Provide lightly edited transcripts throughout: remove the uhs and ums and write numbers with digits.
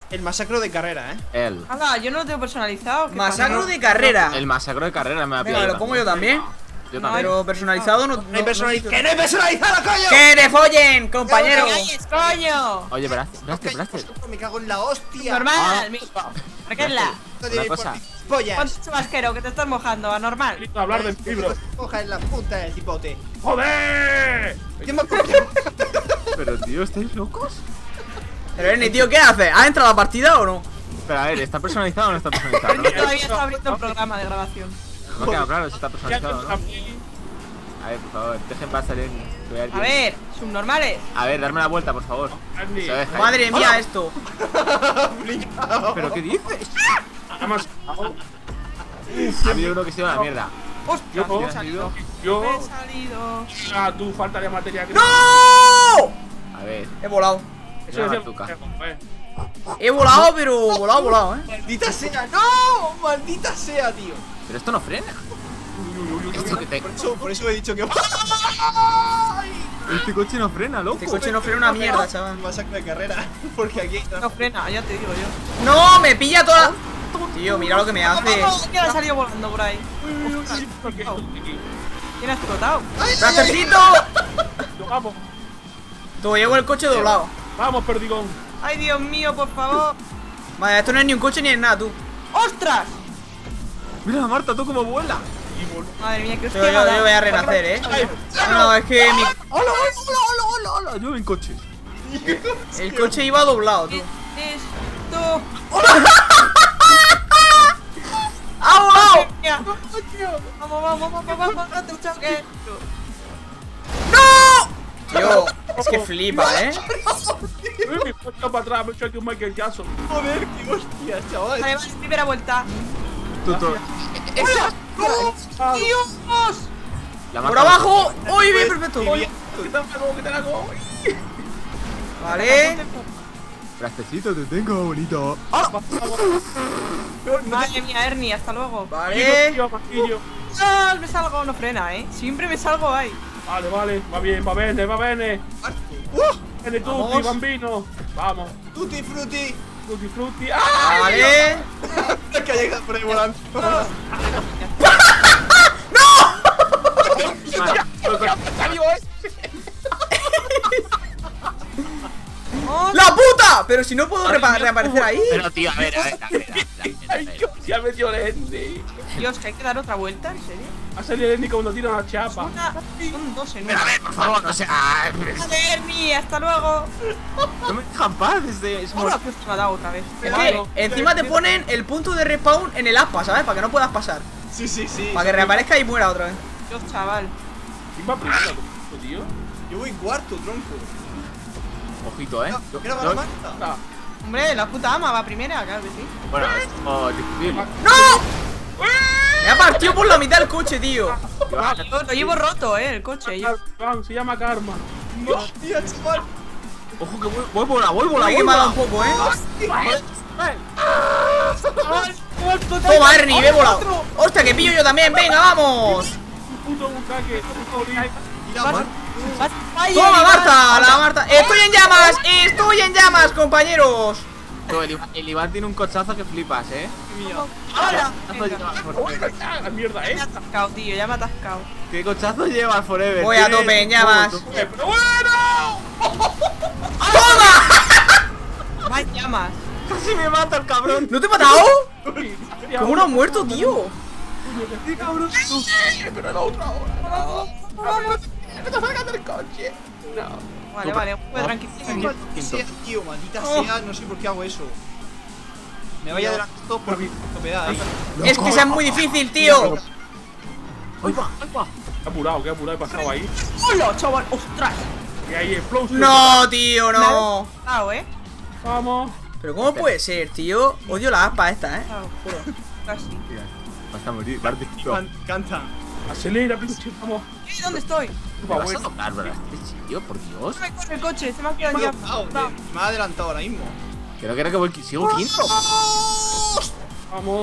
El masacro de carrera, El Hala, yo no lo tengo personalizado. ¿qué Masacro pasa? de carrera. masacro de carrera me ha Venga, pillado. lo pongo yo también. Yo No, también. Pero personalizado no. ¿eh? ¡Que no hay personalizado, coño! ¡Que te follen, compañero! ¡Que calles, coño! Oye, Braster. Me cago en la hostia. Normal, tranquila. Una cosa. Pollas. Ponte chubasquero, que te estás mojando, anormal. Necesito hablar del libro. Coja en la punta del cipote. ¡Joder! ¿Quién me ha cogido? Pero tío, ¿estáis locos? Pero Ernie, tío, ¿qué haces? ¿Has entrado a la partida o no? Pero a ver, ¿está personalizado o no está personalizado? No me queda, Todavía está abriendo un programa de grabación. no me queda claro si está ¿Qué personalizado o haces no. aquí? A ver, por favor, dejen pasar en. A ver, subnormales. A ver, darme la vuelta, por favor. Andy, Se deja, ¿eh? Madre mía, esto. ¿Pero qué dices? además, Ha habido uno que se llama la mierda. ¡Ostras! Yo- Me he salido. yo. Me he salido. Ah, tu falta de materia. ¡No! A ver, He volado. Eso Una decía. bazooka. He volado, pero volado, ¡Maldita sea! ¡No! ¡Maldita sea, tío! pero esto no frena. Esto que te- Por eso he dicho que. Este coche no frena, loco. Este coche no frena una mierda, chaval. Masacro de carrera. Porque aquí. No frena, ya te digo yo. ¡No! ¡Me pilla toda! Tío, mira lo que me hace. ¿Quién ha salido volando por ahí? ¿Quién ha explotado? ¡Brastercito! Vamos, Tú, llevo el coche doblado. vamos, perdigón. ¡Ay, Dios mío, por favor! Vale, esto no es ni un coche ni es nada, tú. ¡Ostras! Mira, Marta, tú cómo vuela. Madre mía, que os Yo voy a renacer, No, es que Hola, yo en coche. el coche iba doblado, tú. Esto. ¡Ha volado! Mira. Vamos, no te choques. Tío, es que flipa, Me puesto para atrás, me he hecho aquí un Michael Jackson. Joder, qué hostias, chaval. Vale, primera vuelta. Tú. ¡Dios! La ¡Por Marta- abajo! ¡Uy, bien, perfecto! ¿Qué te hago? ¿Qué te hago? Vale. Brastecito, te tengo, bonito. Madre mía, Ernie, hasta luego. Vale. ¡Ah! Me salgo, no frena, Siempre me salgo ahí. Vale, va bien, va bene, va bene. Viene tutti, Vamos. bambino. Vamos, Tutti frutti. tutti frutti. ¡Ah! Vale. Es que ha llegado por ahí volando. ¡La puta! Pero si no puedo reaparecer ahí. Pero tío, a ver. ¡Ay, Dios! Ya me dio Lenny. Dios, que hay que dar otra vuelta, ¿en serio? Ha salido Lenny cuando tira una chapa. Son dos en Pero a una. ver, por favor, o sea. Vale, Ernie, hasta luego. No me dejan paz desde. Ahora que me ha dado otra vez. Es que encima te ponen el punto de respawn en el aspa, ¿sabes? Para que no puedas pasar. Sí. Para que reaparezca y muera otra vez. Dios, chaval. ¿Quién va primero, tío? Yo voy cuarto, tronco. Ojito, ¿Qué va la Marta? Ah, Hombre, la puta ama va primera, claro que sí. Bueno, es como difícil. ¡No! Me ha partido por la mitad el coche, tío. Lo llevo roto, el coche. Se llama Karma. Hostia, chaval. Ojo que voy vola. Uy, que me ha dado un poco, Toma, Ernie, ve volado. ¡Hostia, que pillo yo también! ¡Venga, vamos! Puto bucaque, Mira, Marta. ¡Toma, Marta! ¡La Marta! ¡Estoy en llamas! ¡Estoy en llamas, compañeros! El Iván tiene un cochazo que flipas, ¡Ahora! La mierda, Me ha atascado, tío, ya me ha atascado. ¿Qué cochazo llevas, Forever? Voy a tope en llamas. ¡Pero bueno! Más llamas. Casi me mata el cabrón. ¿No te he matado? ¿Cómo no has muerto, tío? ¡Qué cabrón! Pero la otra hora. ¡Me está sacando el coche! No. Vale, un poco de tranquilidad. Sea, tío, maldita sea, no sé por qué hago eso. Me vaya adelantando por mi propiedad, Es que sea muy difícil, tío. ¡Ahí va! Qué apurado he pasado ahí. ¡Hola, chaval! ¡Ostras! Y ahí explosion. No, tío, no. Claro, Vamos. Pero ¿cómo puede ser, tío? Odio la aspa esta, Claro, juro. Casi. Vas a morir, Barty. Canta. Acelera, pinche, vamos. ¿Dónde estoy? ¿Me vas a tocar, verdad? Tío, por Dios. Se me corre el coche, se me ha quedado Me ya. ha adelantado ahora mismo. Creo que voy, sigo quinto. Vamos.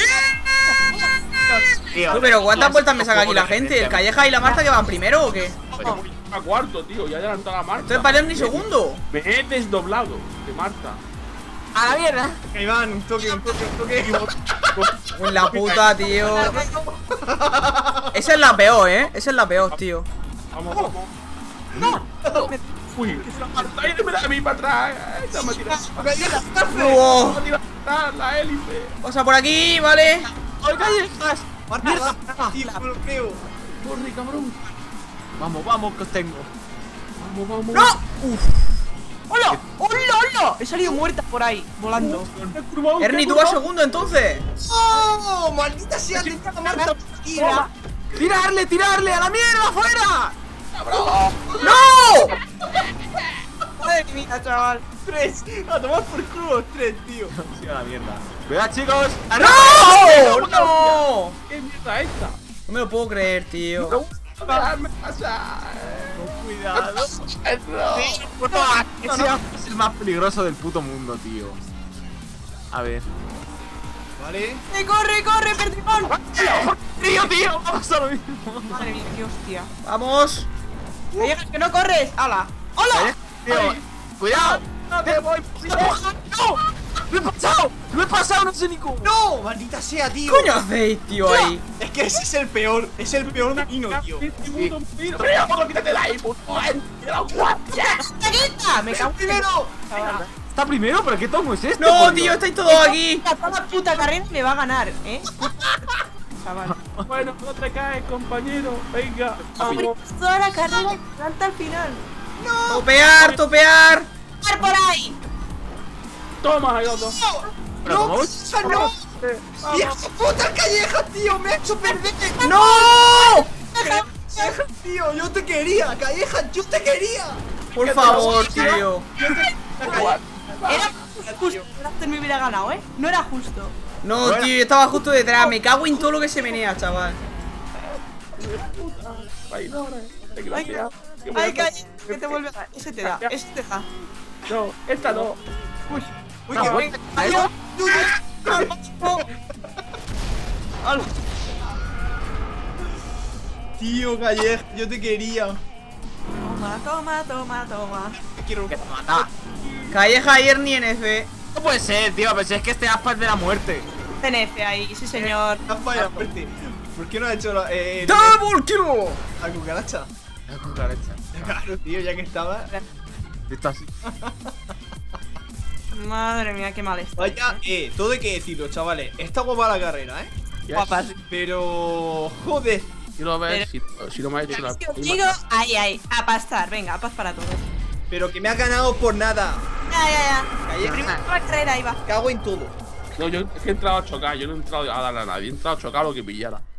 Pero ¿cuántas vueltas me saca aquí la gente? ¿El Calleja y la Marta que van primero o qué? A cuarto, tío. Ya adelantó la Marta. Entonces para ni segundo. Me he desdoblado de Marta. ¡A la mierda! Que Iván, un toque. En la puta, tío. Esa es la peor, esa es la peor, tío. Vamos. Uy, ahí me da a mí para atrás. Esta me tira. Wow. Me tira para atrás, la hélice. Pasa por aquí, vale. ¡Ay, callejas! Marta, tío, no lo creo. Corre, cabrón. Vamos, que os tengo. Vamos. ¡No! Uf. ¡Hola! ¡Hola! He salido muerta por ahí, volando. Ernie, tú vas segundo entonces. ¡Oh! ¡Maldita sea! Tenía a Marta tira. ¡Tirarle! ¡A la mierda, afuera! ¡No! Madre mía, chaval. 3. A tomar por culo 3, tío. Sí, a la mierda. ¡Cuidado, chicos! ¡No! ¡No! ¿Qué mierda es esta? No me lo puedo creer, tío. Déjame pasar. Cuidado. No. Es el más peligroso del puto mundo, tío. A ver. Vale. ¡Corre, perdón! Tío, vamos a lo mismo. Madre mía, qué hostia. Vamos. Callejas, que no corres. ¡Hala! ¡Hola! Tío, cuidado. No te voy. ¡No! ¡Lo he pasado! No sé ni cómo. ¡No! ¡Maldita sea, tío! ¿Qué coño hacéis, tío, ahí? Es que ese es el peor. Es el peor camino, tío. Pero quítate de ahí, puto. ¡Quita! ¡Me cago en ¡Primero! chaval. ¿Está primero? ¿Pero qué tomo es este? No, por tío, Dios? estáis todos aquí. Toda la puta carrera me va a ganar, chaval. Bueno, no te caes, compañero. Venga, vamos. Toda la carrera me planta al final. Topear. ¡Par por ahí! Toma, ahí otro. ¿Pero cómo? ¡Ah, no! ¡Viejo puta calleja, tío! ¡Me ha hecho perder! ¡No! ¡Calleja, tío! ¡Yo te quería! ¡Calleja, yo te quería! Por favor, tío. Era justo. Blaster me hubiera ganado, No era justo. No, tío, yo estaba justo detrás. Me cago en todo lo que se menea, chaval. Ay, no, desgraciado. Ay, Callejas, que te vuelve a dar. Ese te da. No, esta no. Uy, Ah, que bueno. ¡Ay, Tío, Calleja, yo te quería. Toma. Te quiero. Que te mata. Calleja y Ernie en F. No puede ser, tío. Pero si es que este aspa es de la muerte. TNF ahí, sí señor. Vaya, fuerte. ¿Por qué no ha hecho la ¡Double kill! cucaracha? La cucaracha. Claro, tío, ya que estaba. Está así. Madre mía, qué mal está. Vaya, todo hay que decirlo, chavales. Está guapa la carrera, Guapas. Pero. Joder. Quiero ver si no me ha hecho una. Digo, ahí, a pastar. Venga, a paz para todos. Pero que me ha ganado por nada. Ya. Calleja, Primero la carrera, ahí va. cago en todo. No, yo es que he entrado a chocar. Yo no he entrado a darle a nadie. He entrado a chocar lo que pillara.